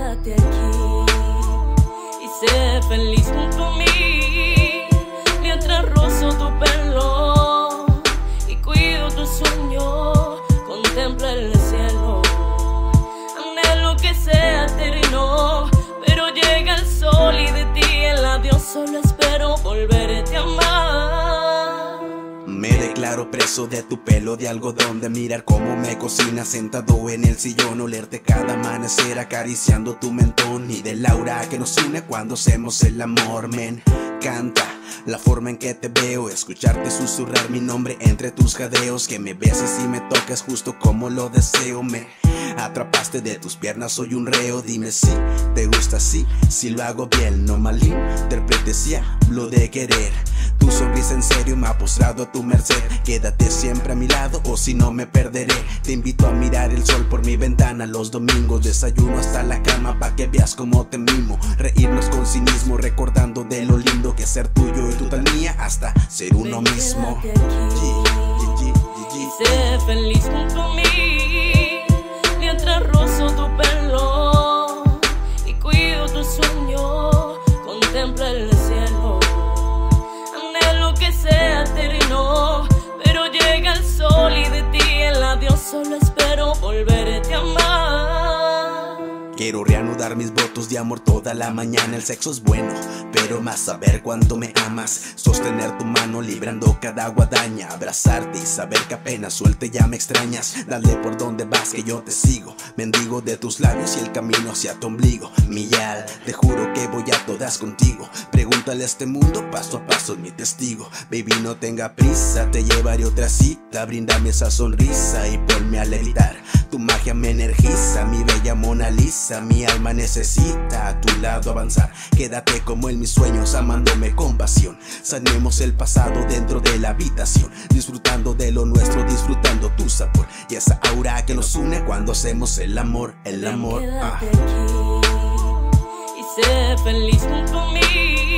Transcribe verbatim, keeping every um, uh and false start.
quédate aquí y sé feliz junto a mí, mientras rozo tu pelo y cuido tu sueño, contempla el cielo. Anhelo que sea eterno, pero llega el sol y de ti el adiós solo espero volverte a amar. Me declaro preso de tu pelo de algodón, de mirar cómo me cocinas sentado en el sillón, olerte cada amanecer acariciando tu mentón, y del aura que nos une cuando hacemos el amor. Me encanta la forma en que te veo, escucharte susurrar mi nombre entre tus jadeos, que me beses y me tocas justo como lo deseo. Me atrapaste de tus piernas, soy un reo, dime si te gusta así, si lo hago bien, no malinterpretes si hablo de querer. Tu sonrisa en serio me ha postrado a tu merced, quédate siempre a mi lado o si no me perderé. Te invito a mirar el sol por mi ventana los domingos, desayuno hasta la cama pa' que veas cómo te mimo, reírnos con cinismo recordando de lo lindo que es ser tuyo y tú tal mía hasta ser uno mismo. Y sé feliz junto a mí, mientras rozo tu pelo y cuido tu sueño, contempla el cielo. Anhelo que sea eterno, pero llega el sol y de ti el adiós solo espero volverte a amar. Quiero reanudar mis votos de amor toda la mañana. El sexo es bueno, pero más saber cuánto me amas. Sostener tu mano librando cada guadaña, abrazarte y saber que apenas suelte ya me extrañas. Dale por donde vas que yo te sigo, mendigo de tus labios y el camino hacia tu ombligo. Mi yal, te juro que voy a todas contigo. Pregúntale a este mundo, paso a paso es mi testigo. Baby, no tenga prisa, te llevaré otra cita. Bríndame esa sonrisa y ponme a levitar. Tu magia me energiza, mi bella Mona Lisa. Mi alma necesita a tu lado avanzar. Quédate como en mis sueños, amándome con pasión. Sanemos el pasado dentro de la habitación, disfrutando de lo nuestro, disfrutando tu sabor y esa aura que nos une cuando hacemos el amor, el amor. Quédate aquí y sé feliz junto a mí,